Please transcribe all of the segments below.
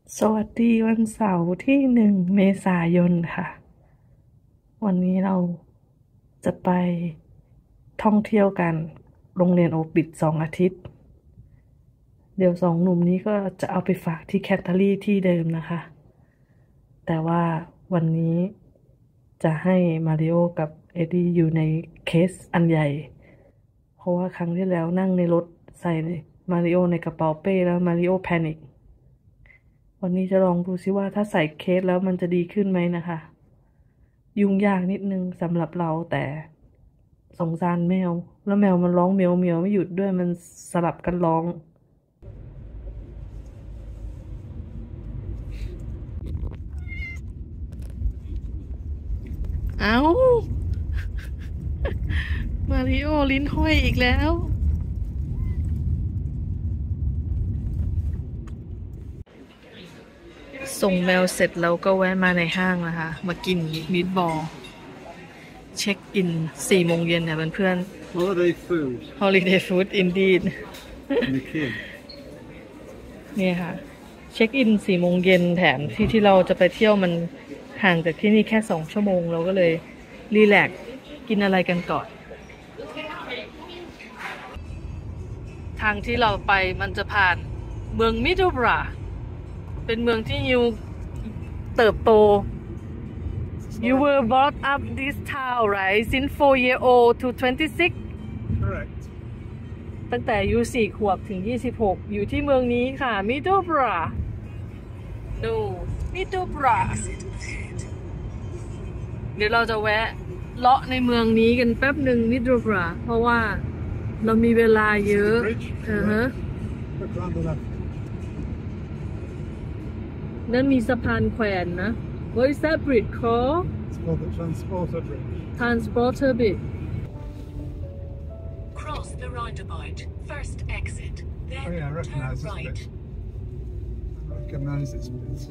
สวัสดีวันเสาร์ที่1 เมษายนค่ะ วันนี้เราจะไปท่องเที่ยวกันโรงเรียนโอปิด2 อาทิตย์ เดี๋ยว2 หนุ่มนี้ก็จะเอาไปฝากที่แคทเธอรี่ที่เดิมนะคะ แต่ว่าวันนี้จะให้มาริโอกับเอ็ดดี้อยู่ในเคสอันใหญ่ เพราะว่าครั้งที่แล้วนั่งในรถใส่มาริโอในกระเป๋าเป้แล้วมาริโอแพนิค วันนี้จะลองดูซิว่าถ้าใส่เคสแล้วมันจะดีขึ้นไหมนะคะ ยุ่งยากนิดนึงสำหรับเราแต่สงสารแมวแล้วแมวมันร้องเมียวเมียวไม่หยุดด้วยมันสลับกันร้องเอามาริโอลิ้นห้อยอีกแล้วส่งแมวเสร็จแล้วก็แวะมาในห้างนะคะมากินมีทบอลเช็คอิน4 โมงเย็นเนี่ยเพื่อน Holiday food ๆ Holiday Food Indeed and the kid. เนี่ยค่ะเช็คอิน4 โมงเย็นแถมที่เราจะไปเที่ยวมันห่างจากที่นี่แค่2 ชั่วโมงเราก็เลยรีแลกซ์กินอะไรกันก่อนทางที่เราไปมันจะผ่านเมืองมิดเดิลบราเป็นเมืองที่ยูเติบโต You were brought up this town right since 4 years old to 26 Correct. ตั้งแต่อายุ4 ขวบถึง 26 อยู่ที่เมืองนี้ค่ะ Middlesbrough No Middlesbrough เดี๋ยวเราจะแวะเลาะในเมืองนี้กันแป๊บหนึ่ง Middlesbrough เพราะว่าเรามีเวลาเยอะ Look around the left. นั่นมีสะพานแขวนนะ What is that bridge called? It's called the Transporter Bridge. Transporter Bridge Cross the roundabout. First exit. Then Oh yeah, I recognise turn this right. bit. I recognise this bit.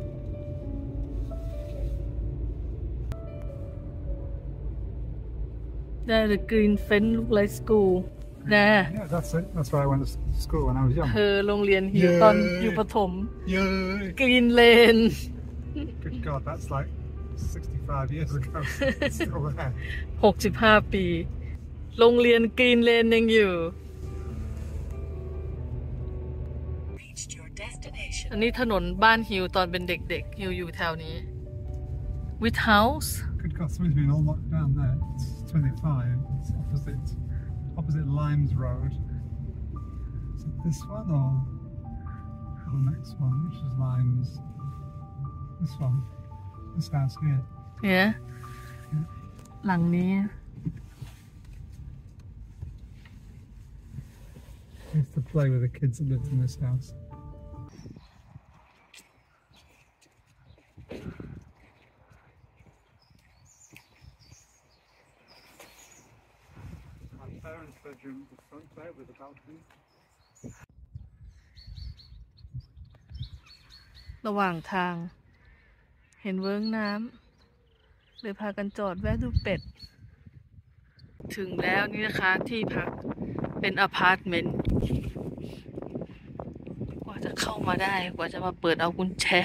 There the green fence look like school There Yeah, that's it. That's where I went to school when I was young. โรงเรียนฮิวตอนอยู่ประถม Yay! Green Lane Good God, that's like 65 years ago. It's still there. 65 ปีโรงเรียนกรีนเลนยังอยู่ Reached your destination. อันนี้ถนนบ้านฮิวตอนเป็นเด็กๆฮิวอยู่แถวนี้ With House Good God, something's been all knocked down there. It's 25. It's opposite Limes Road. Is it this one or the next one, which is Limes? This one. This house here. Yeah หลังนี้ I used to play with the kids that lived in this house. My parents' bedroom at the front there with the balcony. ระหว่างทางเห็นเวิ้งน้ำเลยพากันจอดแวะดูเป็ด ถึงแล้วนี่นะคะที่พักเป็นอพาร์ตเมนต์กว่าจะเข้ามาได้กว่าจะมาเปิดเอากุญแจ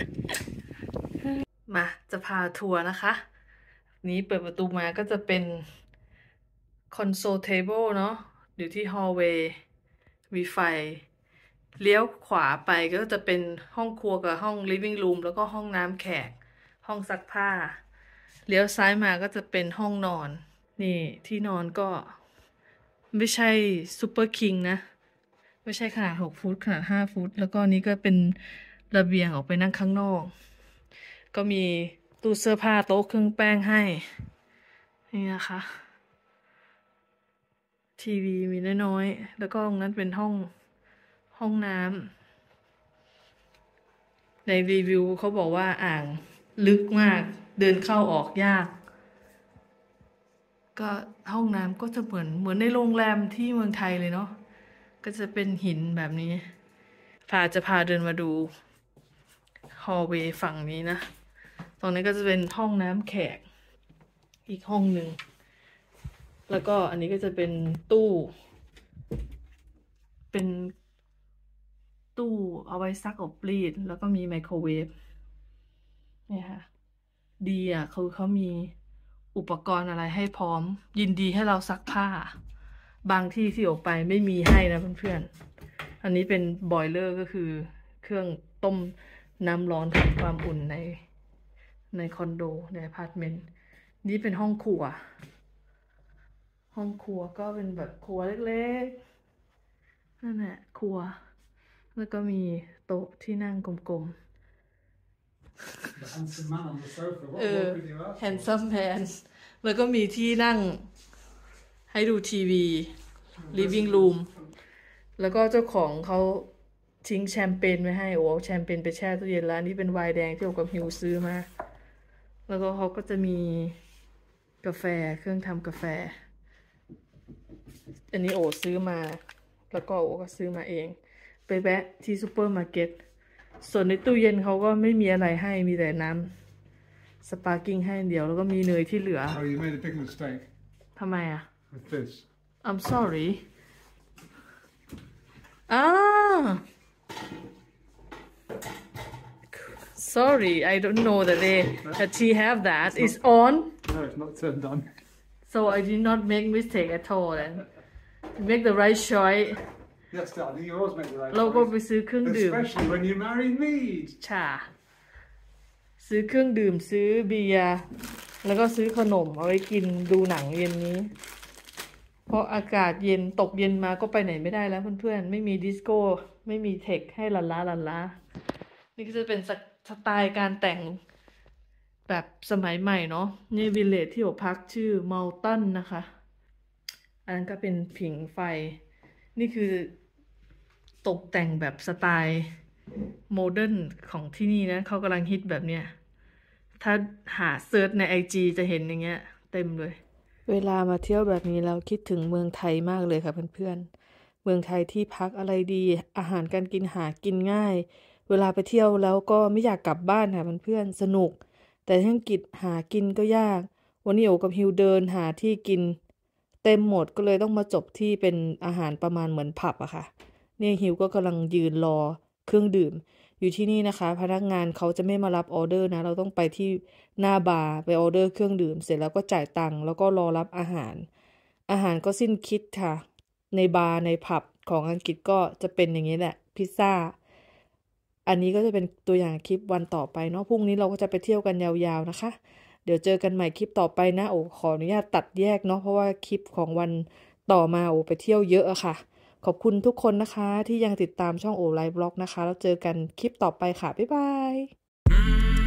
มาจะพาทัวร์นะคะ นี้เปิดประตูมาก็จะเป็นคอนโซลเทเบิลเนาะอยู่ที่ฮอลล์เวย์มีไฟเลี้ยวขวาไปก็จะเป็นห้องครัวกับห้องลิฟวิ่งรูมแล้วก็ห้องน้ำแขกห้องซักผ้าเลี้ยวซ้ายมาก็จะเป็นห้องนอนนี่ที่นอนก็ไม่ใช่ซูเปอร์คิงนะไม่ใช่ขนาด6 ฟุตขนาด5 ฟุตแล้วก็นี้ก็เป็นระเบียงออกไปนั่งข้างนอกก็มีตู้เสื้อผ้าโต๊ะเครื่องแป้งให้นี่นะคะทีวีมีน้อยๆแล้วก็ตรงนั้นเป็นห้องน้ำในรีวิวเขาบอกว่าอ่างลึกมากเดินเข้าออกยากก็ห้องน้ำก็จะเหมือนในโรงแรมที่เมืองไทยเลยเนาะก็จะเป็นหินแบบนี้จะพาเดินมาดูฮอลล์เวย์ฝั่งนี้นะตรงนี้ก็จะเป็นห้องน้ำแขกอีกห้องหนึ่งแล้วก็อันนี้ก็จะเป็นตู้เป็นตู้เอาไว้ซักอบรีดแล้วก็มีไมโครเวฟเนี่ยค่ะดีอ่ะคือเขามีอุปกรณ์อะไรให้พร้อมยินดีให้เราซักผ้าบางที่ที่ออกไปไม่มีให้นะเพื่อนๆอันนี้เป็นบอยเลอร์ก็คือเครื่องต้มน้ำร้อนทำความอุ่นในคอนโดในอพาร์ตเมนต์นี่เป็นห้องครัวก็เป็นแบบครัวเล็กๆนั่นแหละครัวแล้วก็มีโต๊ะที่นั่งกลม The handsome man on the sofa. What ๆ could you ask for? handsome man แล้วก็มีที่นั่งให้ดูทีวี living room แล้วก็เจ้าของเขาทิ้งแชมเปญไว้ให้โอ้แชมเปญไปแช่ตู้เย็นแล้วนี่เป็นไวน์แดงที่โอกับฮิวซื้อมาแล้วก็เขาก็จะมีกาแฟเครื่องทำกาแฟอันนี้โอซื้อมาแล้วก็โอก็ซื้อมาเองไปแวะที่ซูเปอร์มาร์เก็ตส่วนในตู้เย็นเขาก็ไม่มีอะไรให้มีแต่น้ำสปาร์กิ้งให้เดียวแล้วก็มีเนยที่เหลือ Oh, you made a big mistake ทำไมอ่ะ with this. I'm sorry sorry I don't know that she have that it's on No, it's not turned on. so I did not make mistake at all then make the right choice Yes, darling, you always make the right เราก็ไป choice. ซื้อเครื่องดื่ม Especially when you marry me. ชาซื้อเครื่องดื่มซื้อเบียร์แล้วก็ซื้อขนมเอาไว้กินดูหนังเย็นนี้เพราะอากาศเย็นตกเย็นมาก็ไปไหนไม่ได้แล้วเพื่อนๆไม่มีดิสโก้ไม่มีเทคให้ลันล้านี่ก็จะเป็นสไตล์การแต่งแบบสมัยใหม่เนาะนี่วิลเลจที่ผมพักชื่อมัลตันนะคะอันนั้นก็เป็นผิงไฟนี่คือตกแต่งแบบสไตล์โมเดิร์นของที่นี่นะเขากำลังฮิตแบบเนี้ยถ้าหาเซิร์ชใน IG จะเห็นอย่างเงี้ยเต็มเลยเวลามาเที่ยวแบบนี้เราคิดถึงเมืองไทยมากเลยค่ะเพื่อนๆเมืองไทยที่พักอะไรดีอาหารการกินหากินง่ายเวลาไปเที่ยวแล้วก็ไม่อยากกลับบ้านค่ะเพื่อนๆสนุกแต่ที่อังกฤษหากินก็ยากวันนี้โอกับฮิวเดินหาที่กินเต็มหมดก็เลยต้องมาจบที่เป็นอาหารประมาณเหมือนผับอะค่ะนี่ฮิวก็กำลังยืนรอเครื่องดื่มอยู่ที่นี่นะคะพนักงานเขาจะไม่มารับออเดอร์นะเราต้องไปที่หน้าบาร์ไปออเดอร์เครื่องดื่มเสร็จแล้วก็จ่ายตังค์แล้วก็รอรับอาหารก็สิ้นคิดค่ะในบาร์ในผับของอังกฤษก็จะเป็นอย่างนี้แหละพิซซ่าอันนี้ก็จะเป็นตัวอย่างคลิปวันต่อไปเนาะพรุ่งนี้เราก็จะไปเที่ยวกันยาวๆนะคะเดี๋ยวเจอกันใหม่คลิปต่อไปนะโอ้ขออนุญาตตัดแยกเนาะเพราะว่าคลิปของวันต่อมาโอ้ไปเที่ยวเยอะอะค่ะขอบคุณทุกคนนะคะที่ยังติดตามช่องโอไลฟ์บล็อกนะคะแล้วเจอกันคลิปต่อไปค่ะบ๊ายบาย